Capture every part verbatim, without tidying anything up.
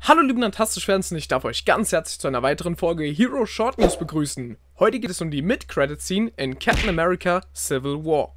Hallo liebe Fantastisch-Fans, ich darf euch ganz herzlich zu einer weiteren Folge Hero Short News begrüßen. Heute geht es um die Mid-Credit-Scene in Captain America Civil War.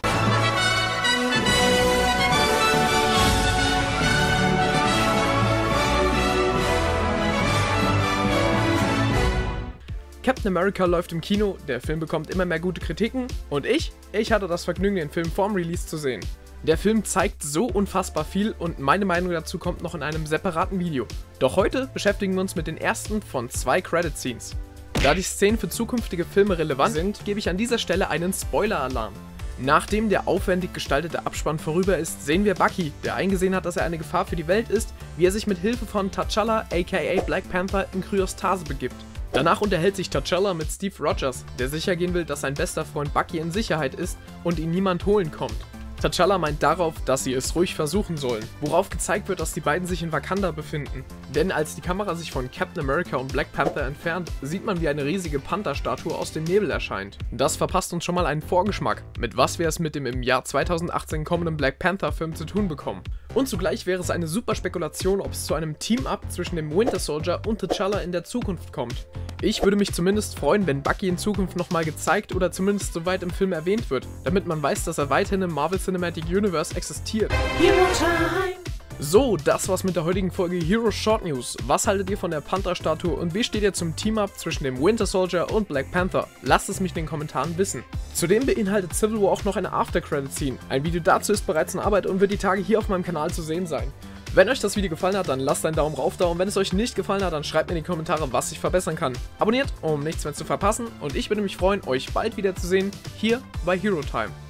Captain America läuft im Kino, der Film bekommt immer mehr gute Kritiken und ich, ich hatte das Vergnügen, den Film vorm Release zu sehen. Der Film zeigt so unfassbar viel und meine Meinung dazu kommt noch in einem separaten Video. Doch heute beschäftigen wir uns mit den ersten von zwei Credit-Scenes. Da die Szenen für zukünftige Filme relevant sind, gebe ich an dieser Stelle einen Spoiler-Alarm. Nachdem der aufwendig gestaltete Abspann vorüber ist, sehen wir Bucky, der eingesehen hat, dass er eine Gefahr für die Welt ist, wie er sich mit Hilfe von T'Challa aka Black Panther in Kryostase begibt. Danach unterhält sich T'Challa mit Steve Rogers, der sicher gehen will, dass sein bester Freund Bucky in Sicherheit ist und ihn niemand holen kommt. T'Challa meint darauf, dass sie es ruhig versuchen sollen, worauf gezeigt wird, dass die beiden sich in Wakanda befinden. Denn als die Kamera sich von Captain America und Black Panther entfernt, sieht man, wie eine riesige Panther-Statue aus dem Nebel erscheint. Das verpasst uns schon mal einen Vorgeschmack, mit was wir es mit dem im Jahr zweitausendachtzehn kommenden Black Panther-Film zu tun bekommen. Und zugleich wäre es eine super Spekulation, ob es zu einem Team-Up zwischen dem Winter Soldier und T'Challa in der Zukunft kommt. Ich würde mich zumindest freuen, wenn Bucky in Zukunft nochmal gezeigt oder zumindest soweit im Film erwähnt wird, damit man weiß, dass er weiterhin im Marvel Cinematic Universe existiert. Hero Time! So, das war's mit der heutigen Folge Hero Short News. Was haltet ihr von der Panther-Statue und wie steht ihr zum Team-Up zwischen dem Winter Soldier und Black Panther? Lasst es mich in den Kommentaren wissen. Zudem beinhaltet Civil War auch noch eine After-Credit-Scene. Ein Video dazu ist bereits in Arbeit und wird die Tage hier auf meinem Kanal zu sehen sein. Wenn euch das Video gefallen hat, dann lasst einen Daumen rauf da und wenn es euch nicht gefallen hat, dann schreibt mir in die Kommentare, was ich verbessern kann. Abonniert, um nichts mehr zu verpassen und ich würde mich freuen, euch bald wieder zu sehen, hier bei Hero Time.